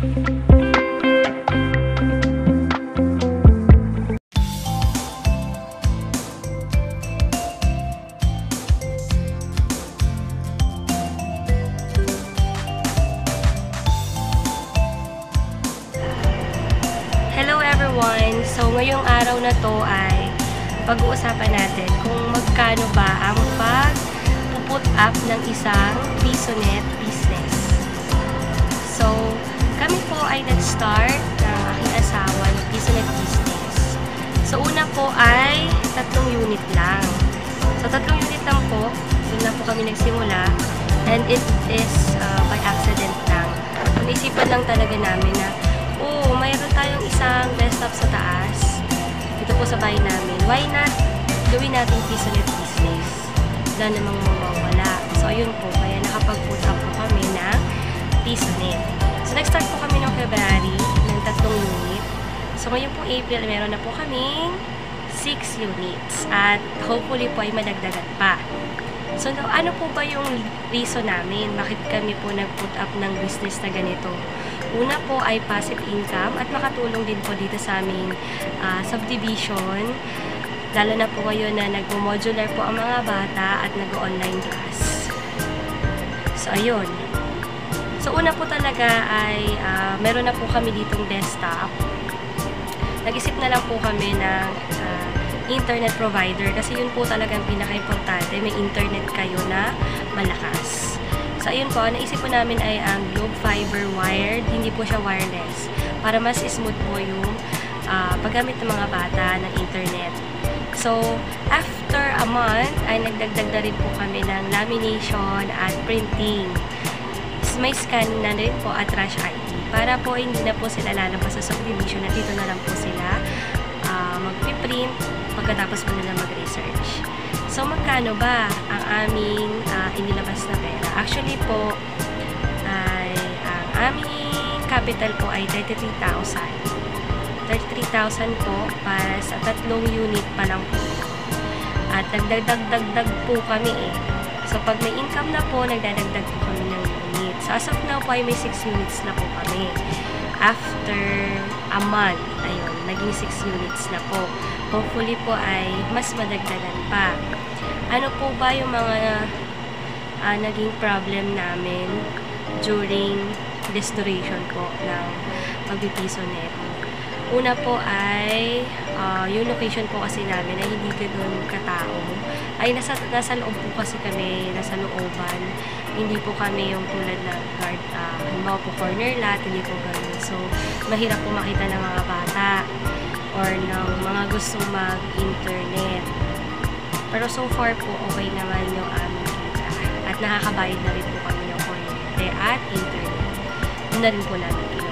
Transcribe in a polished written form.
Hello everyone! So ngayong araw na to ay pag-uusapan natin kung magkano ba ang pag-put up ng isang PisoNet business. So kami po ay nag-start ng aking asawa ng PisoNet business. So una po ay 3 unit lang. So 3 unit lang po, yun lang po kami nagsimula, and it is by accident lang. Naisipan lang talaga namin na mayroon tayong isang desktop sa taas dito po sa bahay namin. Why not gawin natin PisoNet business? Wala namang mawawala. So ayun po, kaya nakapag-put up po kami ng PisoNet. So nag-start po kami noong February ng 3 unit. So ngayon po April, meron na po kaming 6 units at hopefully po ay madagdagan pa. So ano po ba yung reason namin? Bakit kami po nag-put up ng business na ganito? Una po ay passive income at makatulong din po dito sa aming subdivision. Lalo na po ngayon na nag-modular po ang mga bata at nag-online class. So, ayun. So, una po talaga ay meron na po kami ditong desktop. Nag-isip na lang po kami ng internet provider kasi yun po talagang pinaka-importante. May internet kayo na malakas. So, ayun po, naisip po namin ay ang Globe Fiber wired, hindi po siya wireless, para mas smooth po yung paggamit ng mga bata ng internet. So, after a month, ay nagdagdag na rin po kami ng lamination at printing. May scan na rin po at Rush ID, para po hindi na po sila lalabas sa subdivision at dito na lang po sila mag-print pagkatapos po nila mag-research. So, magkano ba ang aming inilabas na pera? Actually po, ay ang aming capital po ay 33,000. 33,000 po para sa 3 unit pa lang po. At nagdagdag po kami eh. So, pag may income na po, nagdadagdag po kami ng unit. So, as of now po ay may 6 units na po kami. After a month, ayun, naging 6 units na po. Hopefully po ay mas madagdagan pa. Ano po ba yung mga naging problem namin during restoration po ng pag-PisoNet? Una po ay yung location po kasi namin ay hindi ganoon katao. Ay nasa loob po kasi kami, nasa looban. Hindi po kami yung tulad na guard, halimbawa po corner lot, hindi po ganoon. So, mahirap po makita ng mga bata or ng mga gustong mag-internet. Pero so far po, okay naman yung aming kita. At nakakabayad na rin po kami ng kuryente at internet. Yun na rin po namin kinukuha.